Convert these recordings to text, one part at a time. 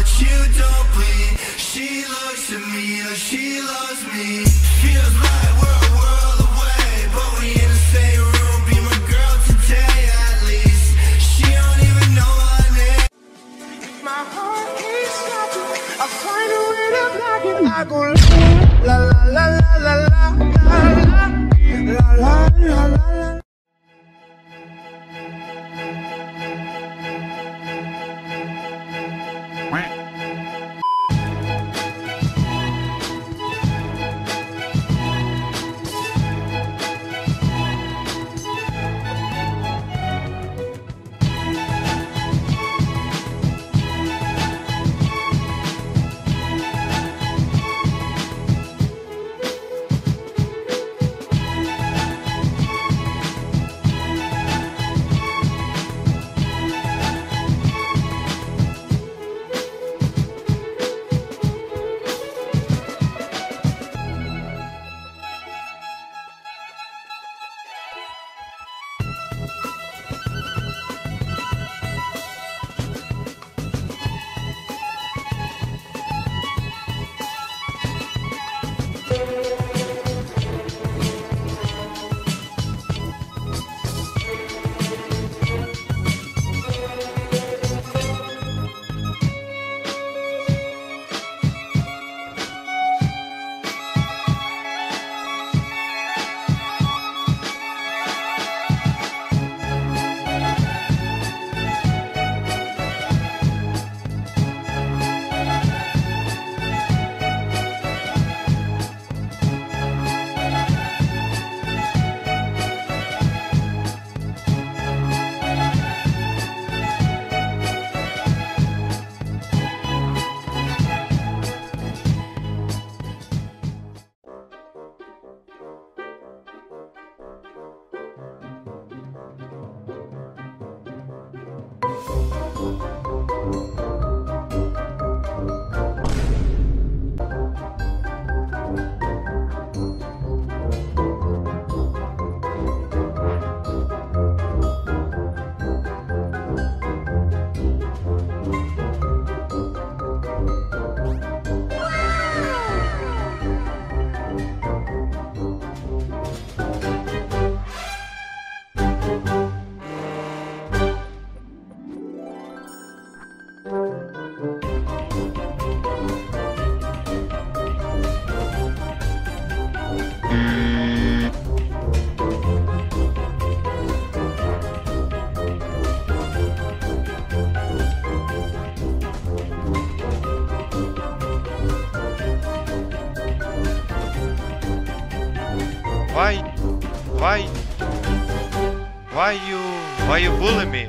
but you don't bleed. She looks at me like she loves me. Feels like we're a world away, but we in the same room. Be my girl today at least. She don't even know my name. My heart keeps stopping. I find a way to block it. I go la la la la la la la la la la la la. Why you bully me?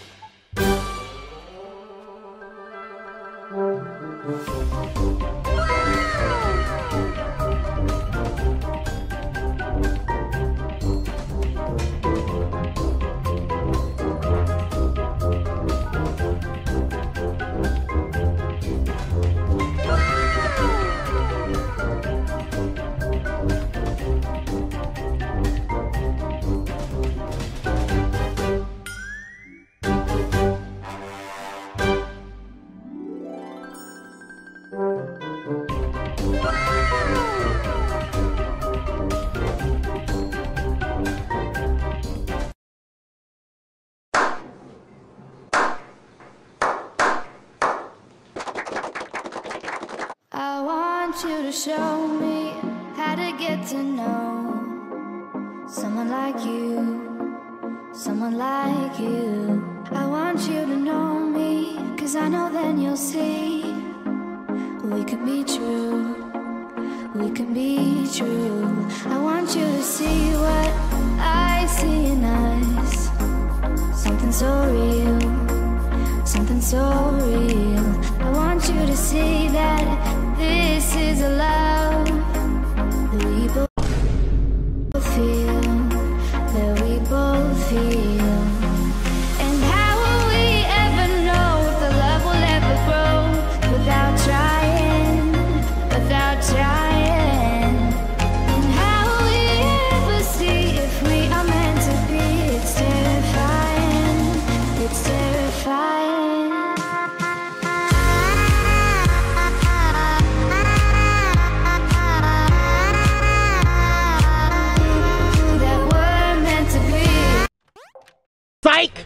I want you to show me how to get to know someone like you, someone like you. I want you to know me, 'cause I know then you'll see we can be true, we can be true. I want you to see what I see in us, something so real, something so real. I want you to see that this is a love that we both feel, that we both feel. And how will we ever know if the love will ever grow without trying, without trying? And how will we ever see if we are meant to be? It's terrifying, it's terrifying.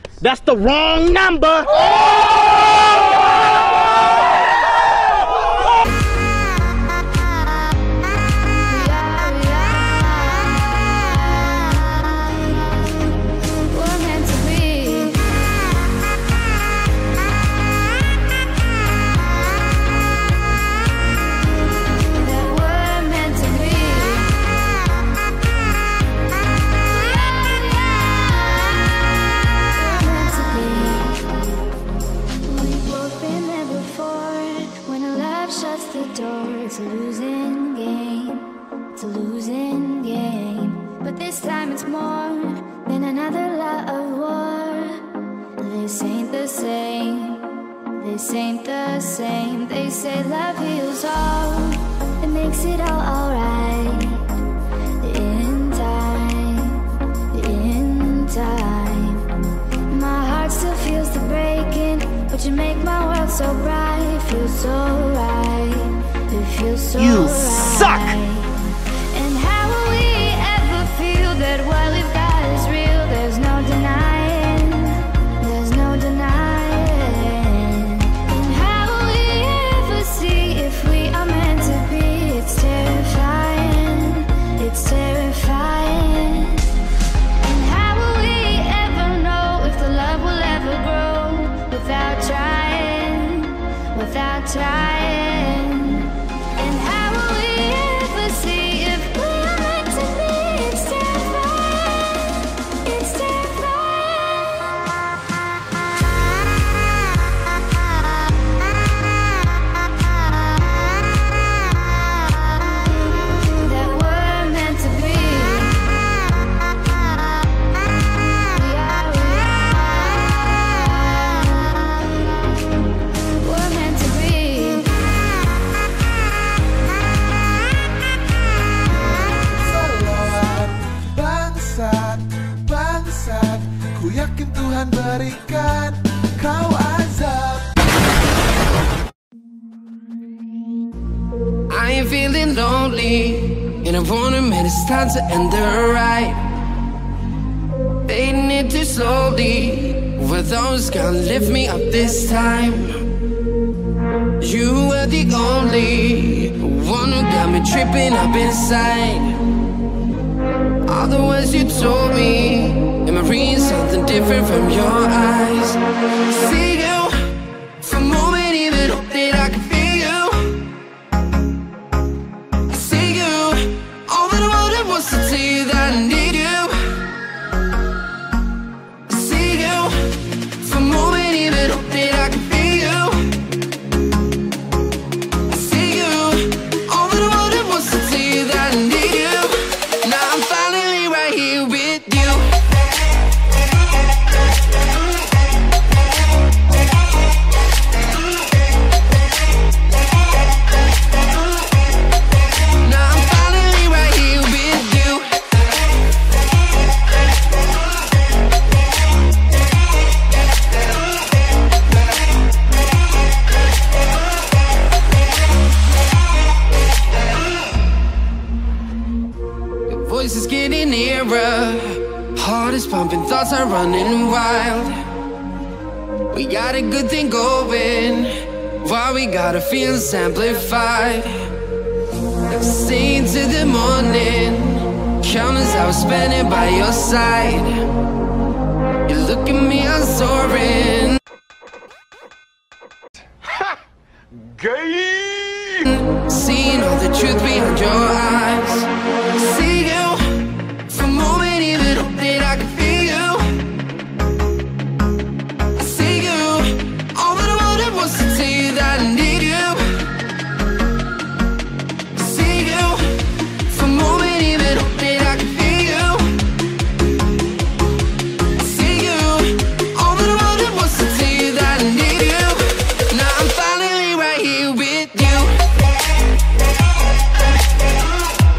That's the wrong number. It's a losing game, it's a losing game. But this time it's more than another lot of war. This ain't the same, this ain't the same. They say love heals all, it makes it all alright. In time, my heart still feels the breaking, but you make my world so bright. Feels so right, it feels so You right. suck! And how will we ever feel that what we've got is real? There's no denying, there's no denying. And how will we ever see if we are meant to be? It's terrifying, it's terrifying. And how will we ever know if the love will ever grow without trying, without trying? And how will we ever see if we are meant to be? It's terrifying, it's terrifying. That we're meant to be. We're meant to be. Salawat, bangsat, bangsat. Ku yakin Tuhan berikan kau azab. I ain't feeling lonely, and I wanna admit it's time to end the ride. Fading it too slowly, were those gonna lift me up this time? You were the only one who got me tripping up inside. All the words you told me, am I reading something different from your eyes? See you for a moment, even hope that I can feel you. I see you, all that I wanted was to tell you that I need you. I see you for a moment, even hope that I can feel you. I see you, all that I wanted was to tell you that I need you. Now I'm finally right here with you. Now I'm finally right here with you. Your voice is getting nearer, heart is pumping, thoughts are running wild. We got a good thing going, why we gotta feel amplified. Sing to the morning, countless hours spending by your side. You look at me, I'm soaring. Seeing all the truth behind your eyes. See you for a moment, even hope that I can feel you. I see you, all that I wanted was to tell you that I need you. I see you for a moment, even hope that I can feel you. I see you, all that I wanted was to tell you that I need you. Now I'm finally right here with you.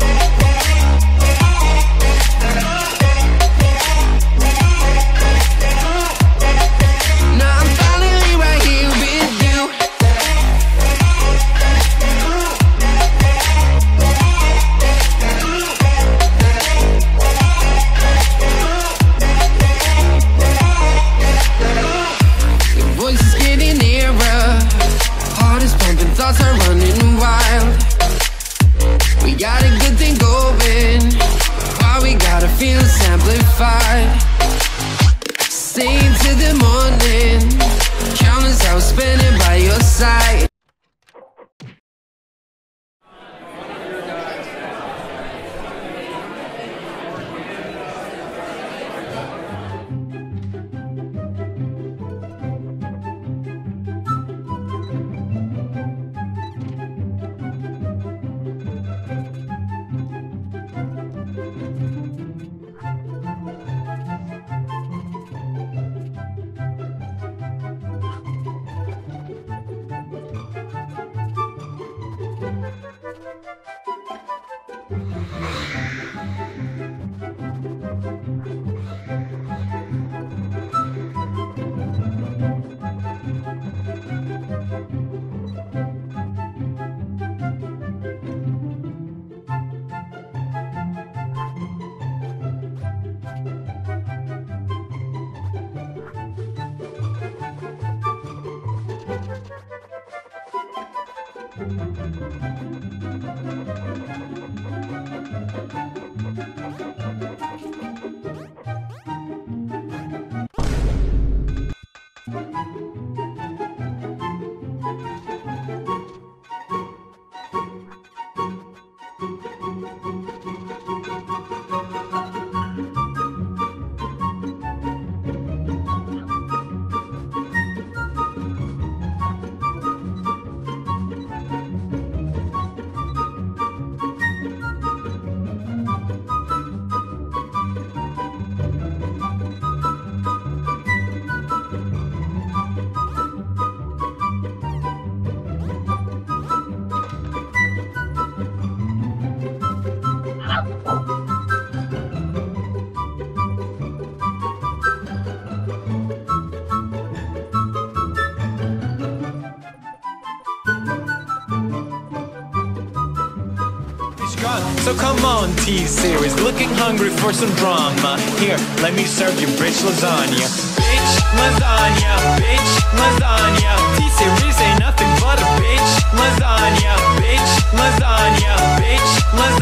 So come on, T-Series, looking hungry for some drama. Here, let me serve you bitch lasagna. Bitch lasagna, bitch lasagna. T-Series ain't nothing but a bitch lasagna. Bitch lasagna, bitch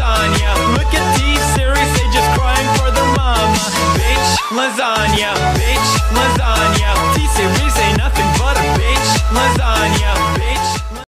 lasagna. Look at T-Series, they just crying for their mama. Bitch lasagna, bitch